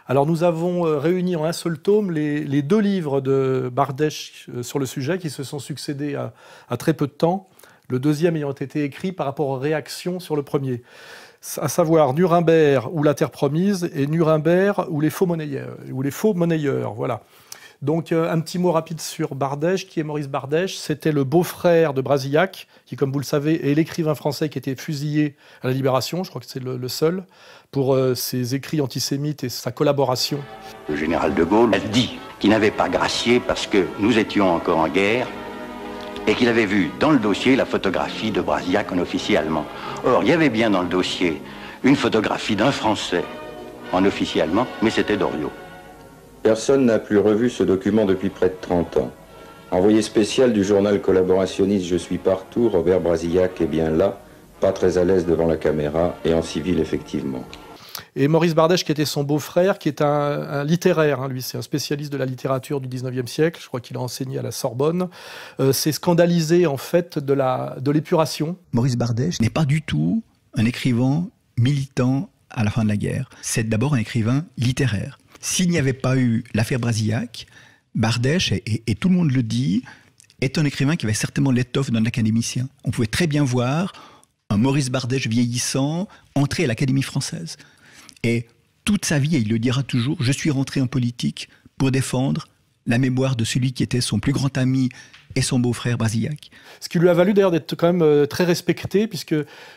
Alors nous avons réuni en un seul tome les deux livres de Bardèche sur le sujet qui se sont succédés à très peu de temps, le deuxième ayant été écrit par rapport aux réactions sur le premier, à savoir Nuremberg ou la Terre promise et Nuremberg ou les faux monnayeurs, voilà. Donc un petit mot rapide sur Bardèche. Qui est Maurice Bardèche? C'était le beau-frère de Brasillac, qui, comme vous le savez, est l'écrivain français qui a été fusillé à la Libération. Je crois que c'est le seul, pour ses écrits antisémites et sa collaboration. Le général de Gaulle a dit qu'il n'avait pas gracié parce que nous étions encore en guerre et qu'il avait vu dans le dossier la photographie de Brasillac en officier allemand. Or, il y avait bien dans le dossier une photographie d'un Français en officier allemand, mais c'était Doriot. Personne n'a plus revu ce document depuis près de 30 ans. Envoyé spécial du journal collaborationniste Je suis partout, Robert Brasillac est bien là, pas très à l'aise devant la caméra et en civil effectivement. Et Maurice Bardèche, qui était son beau-frère, qui est un littéraire, lui c'est un spécialiste de la littérature du 19e siècle, je crois qu'il a enseigné à la Sorbonne, s'est scandalisé en fait de l'épuration. Maurice Bardèche n'est pas du tout un écrivain militant à la fin de la guerre, c'est d'abord un écrivain littéraire. S'il n'y avait pas eu l'affaire Brasillac, Bardèche, et tout le monde le dit, est un écrivain qui avait certainement l'étoffe d'un académicien. On pouvait très bien voir un Maurice Bardèche vieillissant entrer à l'Académie française. Et toute sa vie, et il le dira toujours, je suis rentré en politique pour défendre la mémoire de celui qui était son plus grand ami et son beau-frère Brasillac. Ce qui lui a valu d'ailleurs d'être quand même très respecté, puisque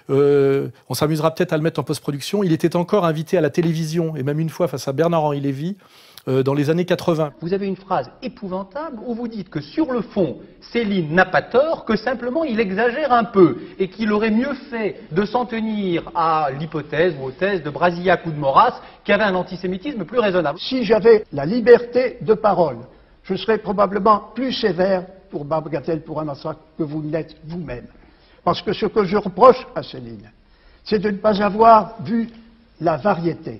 on s'amusera peut-être à le mettre en post-production. Il était encore invité à la télévision, et même une fois face à Bernard-Henri Lévy, dans les années 80. Vous avez une phrase épouvantable où vous dites que sur le fond, Céline n'a pas tort, que simplement il exagère un peu, et qu'il aurait mieux fait de s'en tenir à l'hypothèse ou aux thèses de Brasillac ou de Maurras, qui avait un antisémitisme plus raisonnable. Si j'avais la liberté de parole, je serais probablement plus sévère pour Barbes-Gatel pour un massacre que vous ne l'êtes vous-même. Parce que ce que je reproche à Céline, c'est de ne pas avoir vu la variété,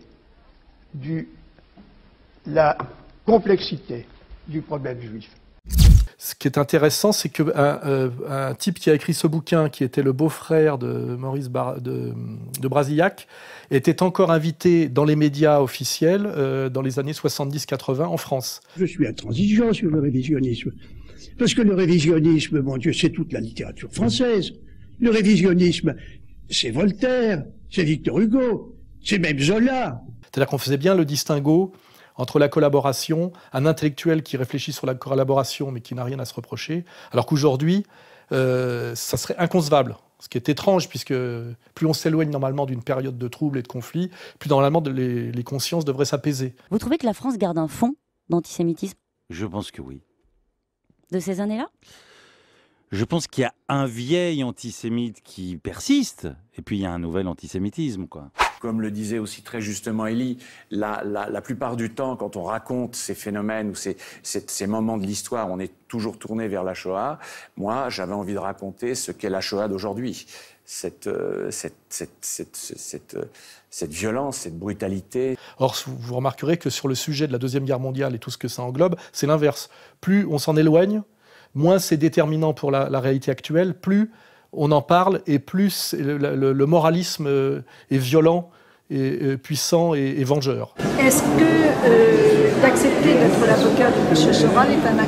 la complexité du problème juif. Ce qui est intéressant, c'est qu'un type qui a écrit ce bouquin, qui était le beau-frère de de Brasillac, était encore invité dans les médias officiels dans les années 70-80 en France. Je suis intransigeant sur le révisionnisme. Parce que le révisionnisme, mon Dieu, c'est toute la littérature française. Le révisionnisme, c'est Voltaire, c'est Victor Hugo, c'est même Zola. C'est-à-dire qu'on faisait bien le distinguo entre la collaboration, un intellectuel qui réfléchit sur la collaboration mais qui n'a rien à se reprocher, alors qu'aujourd'hui, ça serait inconcevable. Ce qui est étrange, puisque plus on s'éloigne normalement d'une période de troubles et de conflits, plus normalement les consciences devraient s'apaiser. Vous trouvez que la France garde un fond d'antisémitisme? Je pense que oui. De ces années-là? Je pense qu'il y a un vieil antisémite qui persiste, et puis il y a un nouvel antisémitisme, quoi. Comme le disait aussi très justement Élie, la plupart du temps, quand on raconte ces phénomènes ou ces moments de l'histoire, on est toujours tourné vers la Shoah. Moi, j'avais envie de raconter ce qu'est la Shoah d'aujourd'hui. Cette violence, cette brutalité. Or, vous remarquerez que sur le sujet de la Deuxième Guerre mondiale et tout ce que ça englobe, c'est l'inverse. Plus on s'en éloigne, moins c'est déterminant pour la réalité actuelle, plus on en parle et plus le moralisme est violent, et puissant et vengeur. Est-ce que d'accepter d'être l'avocat de M. Soral est un acte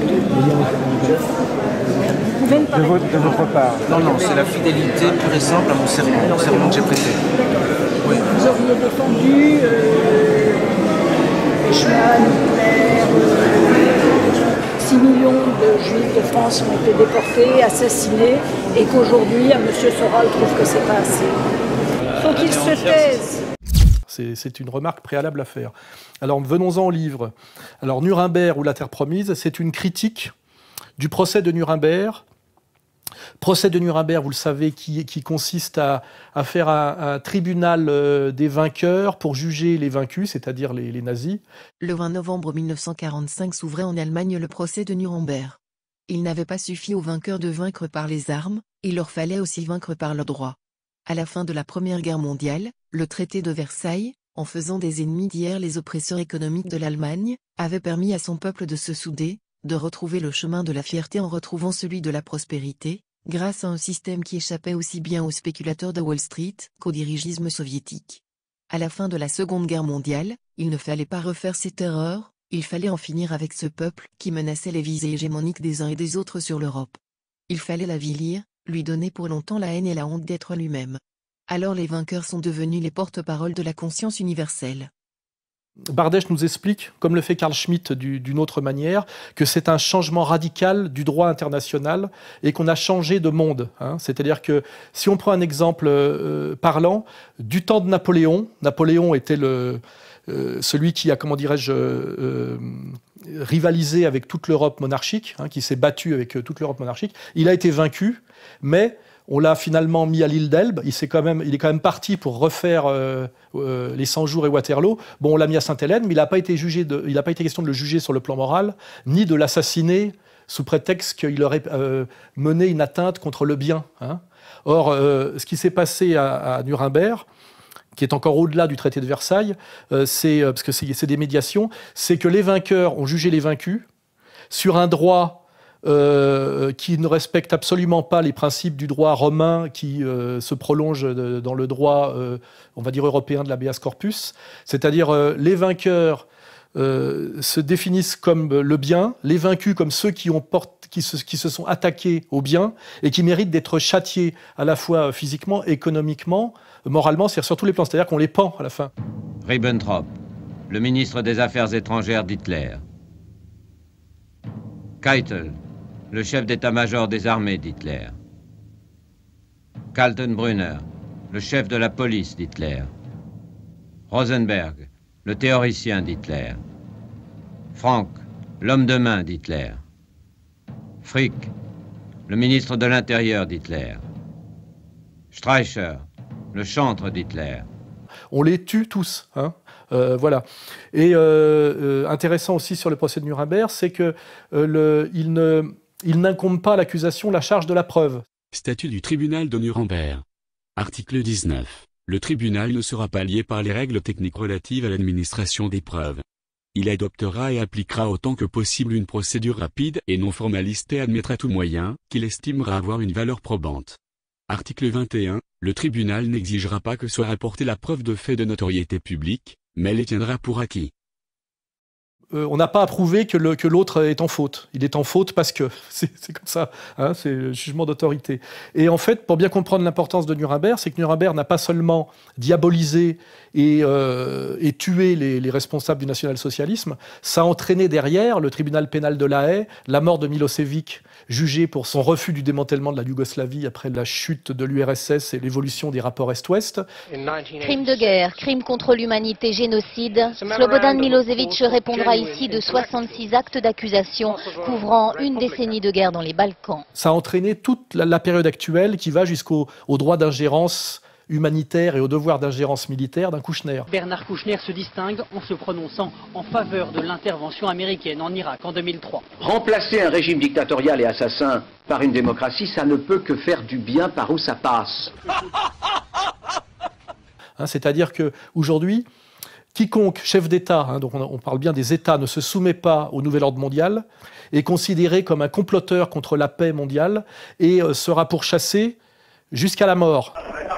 de votre part? Non, c'est la fidélité pure et simple à mon serment que j'ai prêté. Oui. Vous auriez défendu Eichmann, Hitler, 6 millions de Juifs de France ont été déportés, assassinés, et qu'aujourd'hui, M. Soral trouve que c'est pas assez. Faut qu'il se taise. C'est une remarque préalable à faire. Alors venons-en au livre. Alors Nuremberg ou la Terre promise, c'est une critique du procès de Nuremberg. Procès de Nuremberg, vous le savez, qui consiste à faire un tribunal des vainqueurs pour juger les vaincus, c'est-à-dire les nazis. Le 20 novembre 1945 s'ouvrait en Allemagne le procès de Nuremberg. Il n'avait pas suffi aux vainqueurs de vaincre par les armes, il leur fallait aussi vaincre par le droit. À la fin de la Première Guerre mondiale, le traité de Versailles, en faisant des ennemis d'hier les oppresseurs économiques de l'Allemagne, avait permis à son peuple de se souder, de retrouver le chemin de la fierté en retrouvant celui de la prospérité, grâce à un système qui échappait aussi bien aux spéculateurs de Wall Street qu'au dirigisme soviétique. À la fin de la Seconde Guerre mondiale, il ne fallait pas refaire cette erreur, il fallait en finir avec ce peuple qui menaçait les visées hégémoniques des uns et des autres sur l'Europe. Il fallait l'avilir, lui donner pour longtemps la haine et la honte d'être lui-même. Alors les vainqueurs sont devenus les porte-paroles de la conscience universelle. Bardèche nous explique, comme le fait Carl Schmitt d'une autre manière, que c'est un changement radical du droit international et qu'on a changé de monde. C'est-à-dire que si on prend un exemple parlant, du temps de Napoléon, Napoléon était celui qui a, comment dirais-je, rivalisé avec toute l'Europe monarchique, qui s'est battu avec toute l'Europe monarchique. Il a été vaincu, mais on l'a finalement mis à l'île d'Elbe. Il est quand même parti pour refaire les 100 jours et Waterloo. Bon, on l'a mis à Sainte-Hélène, mais il n'a pas été question de le juger sur le plan moral, ni de l'assassiner sous prétexte qu'il aurait mené une atteinte contre le bien. Or, ce qui s'est passé à Nuremberg, qui est encore au-delà du traité de Versailles, parce que c'est des médiations, c'est que les vainqueurs ont jugé les vaincus sur un droit qui ne respecte absolument pas les principes du droit romain qui se prolonge dans le droit, on va dire, européen de l'habeas corpus. C'est-à-dire les vainqueurs se définissent comme le bien, les vaincus comme ceux qui se sont attaqués au bien et qui méritent d'être châtiés à la fois physiquement, économiquement, moralement, c'est-à-dire sur tous les plans. C'est-à-dire qu'on les pend à la fin. Ribbentrop, le ministre des Affaires étrangères d'Hitler. Keitel, le chef d'état-major des armées d'Hitler. Kaltenbrunner, le chef de la police d'Hitler. Rosenberg, le théoricien d'Hitler. Frank, l'homme de main d'Hitler. Frick, le ministre de l'Intérieur d'Hitler. Streicher, le chantre d'Hitler. On les tue tous. Voilà. Et intéressant aussi sur le procès de Nuremberg, c'est que il n'incombe pas à l'accusation la charge de la preuve. Statut du tribunal de Nuremberg. Article 19. Le tribunal ne sera pas lié par les règles techniques relatives à l'administration des preuves. Il adoptera et appliquera autant que possible une procédure rapide et non formaliste et admettra tout moyen qu'il estimera avoir une valeur probante. Article 21. Le tribunal n'exigera pas que soit rapportée la preuve de fait de notoriété publique, mais les tiendra pour acquis. On n'a pas à prouver que l'autre est en faute. Il est en faute parce que c'est comme ça, c'est le jugement d'autorité. Et en fait, pour bien comprendre l'importance de Nuremberg, c'est que Nuremberg n'a pas seulement diabolisé et tué les responsables du national-socialisme, ça a entraîné derrière le tribunal pénal de La Haye, la mort de Milosevic, jugé pour son refus du démantèlement de la Yougoslavie après la chute de l'URSS et l'évolution des rapports Est-Ouest. Crime de guerre, crime contre l'humanité, génocide. Slobodan Milosevic répondra ici de 66 actes d'accusation couvrant une décennie de guerre dans les Balkans. Ça a entraîné toute la période actuelle qui va jusqu'au droit d'ingérence humanitaire et au devoir d'ingérence militaire d'un Kouchner. Bernard Kouchner se distingue en se prononçant en faveur de l'intervention américaine en Irak en 2003. Remplacer un régime dictatorial et assassin par une démocratie, ça ne peut que faire du bien par où ça passe. C'est-à-dire qu'aujourd'hui, quiconque chef d'État, donc on parle bien des États, ne se soumet pas au nouvel ordre mondial, est considéré comme un comploteur contre la paix mondiale et sera pourchassé jusqu'à la mort.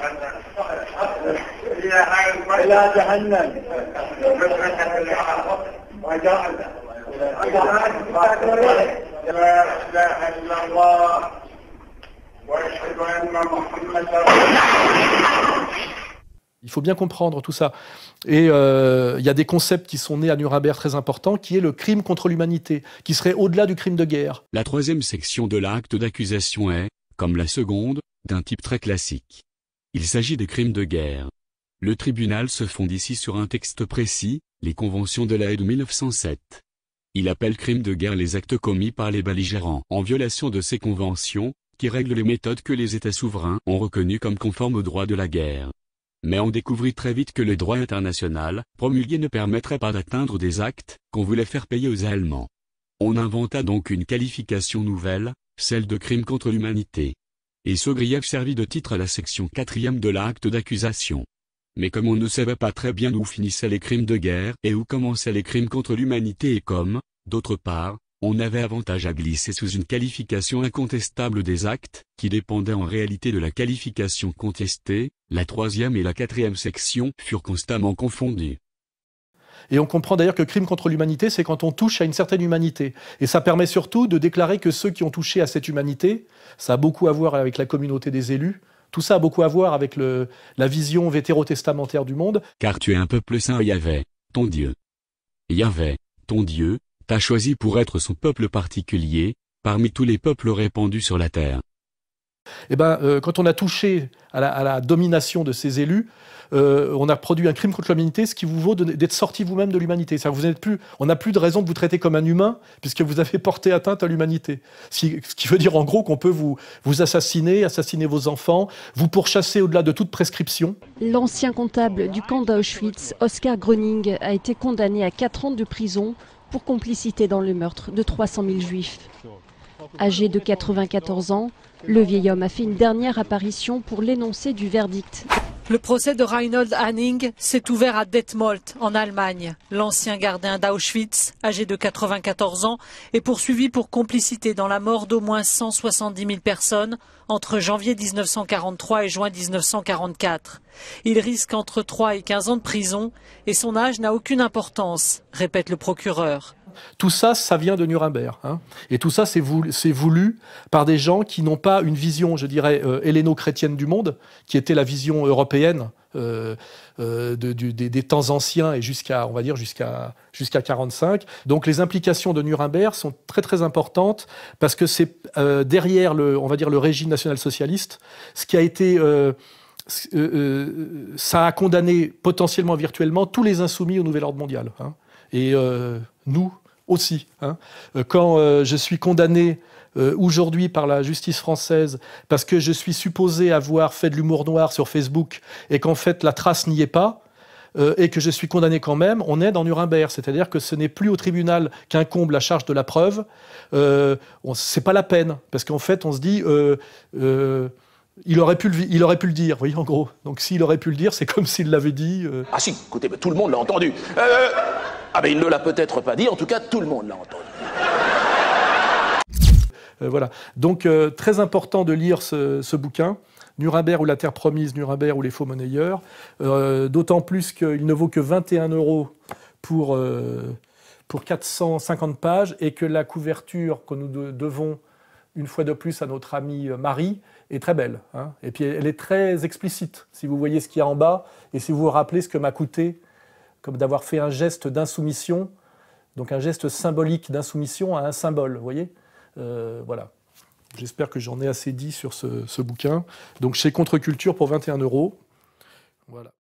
Il faut bien comprendre tout ça. Et il y a des concepts qui sont nés à Nuremberg très importants, qui est le crime contre l'humanité, qui serait au-delà du crime de guerre. La troisième section de l'acte d'accusation est, comme la seconde, d'un type très classique. Il s'agit des crimes de guerre. Le tribunal se fonde ici sur un texte précis, les conventions de La Haye de 1907. Il appelle crimes de guerre les actes commis par les belligérants en violation de ces conventions, qui règlent les méthodes que les États souverains ont reconnues comme conformes au droit de la guerre. Mais on découvrit très vite que le droit international, promulgué, ne permettrait pas d'atteindre des actes qu'on voulait faire payer aux Allemands. On inventa donc une qualification nouvelle, celle de crime contre l'humanité. Et ce grief servit de titre à la section 4e de l'acte d'accusation. Mais comme on ne savait pas très bien où finissaient les crimes de guerre et où commençaient les crimes contre l'humanité et comme, d'autre part, On avait avantage à glisser sous une qualification incontestable des actes, qui dépendaient en réalité de la qualification contestée. La 3e et la 4e section furent constamment confondues. Et on comprend d'ailleurs que crime contre l'humanité, c'est quand on touche à une certaine humanité. Et ça permet surtout de déclarer que ceux qui ont touché à cette humanité, ça a beaucoup à voir avec la communauté des élus, tout ça a beaucoup à voir avec la vision vétérotestamentaire du monde. Car tu es un peuple saint, Yahvé, ton Dieu. Yahvé, ton Dieu, t'a choisi pour être son peuple particulier, parmi tous les peuples répandus sur la terre. Eh ben, quand on a touché à la domination de ces élus, on a produit un crime contre l'humanité, ce qui vous vaut d'être sorti vous-même de l'humanité. On n'a plus de raison de vous traiter comme un humain, puisque vous avez porté atteinte à l'humanité. Ce qui veut dire en gros qu'on peut vous assassiner, assassiner vos enfants, vous pourchasser au-delà de toute prescription. L'ancien comptable du camp d'Auschwitz, Oskar Gröning, a été condamné à 4 ans de prison pour complicité dans le meurtre de 300 000 juifs. Âgé de 94 ans, le vieil homme a fait une dernière apparition pour l'énoncé du verdict. Le procès de Reinhold Hanning s'est ouvert à Detmold, en Allemagne. L'ancien gardien d'Auschwitz, âgé de 94 ans, est poursuivi pour complicité dans la mort d'au moins 170 000 personnes entre janvier 1943 et juin 1944. Il risque entre 3 et 15 ans de prison et son âge n'a aucune importance, répète le procureur. Tout ça, ça vient de Nuremberg. Hein. Et tout ça, c'est voulu par des gens qui n'ont pas une vision, je dirais, helléno-chrétienne du monde, qui était la vision européenne des temps anciens et jusqu'à 45. Donc les implications de Nuremberg sont très très importantes parce que c'est derrière le régime national-socialiste, ce qui a été... ça a condamné potentiellement virtuellement tous les insoumis au nouvel ordre mondial. Hein. Et nous aussi. Hein. Quand je suis condamné aujourd'hui par la justice française parce que je suis supposé avoir fait de l'humour noir sur Facebook et qu'en fait la trace n'y est pas, et que je suis condamné quand même, on est dans Nuremberg. C'est-à-dire que ce n'est plus au tribunal qu'incombe la charge de la preuve. C'est pas la peine. Parce qu'en fait, on se dit... il aurait pu le dire, vous voyez, en gros. Donc s'il aurait pu le dire, c'est comme s'il l'avait dit. Ah si, écoutez, tout le monde l'a entendu. Ah ben il ne l'a peut-être pas dit, en tout cas tout le monde l'a entendu. Voilà. Donc très important de lire ce bouquin, Nuremberg ou la terre promise, Nuremberg ou les faux monnayeurs. D'autant plus qu'il ne vaut que 21 € pour 450 pages et que la couverture que nous devons une fois de plus à notre amie Marie est très belle. Hein. Et puis elle est très explicite, si vous voyez ce qu'il y a en bas et si vous vous rappelez ce que m'a coûté comme d'avoir fait un geste d'insoumission, donc un geste symbolique d'insoumission à un symbole, vous voyez. Voilà. J'espère que j'en ai assez dit sur ce bouquin. Donc chez Contre-Culture pour 21 €. Voilà.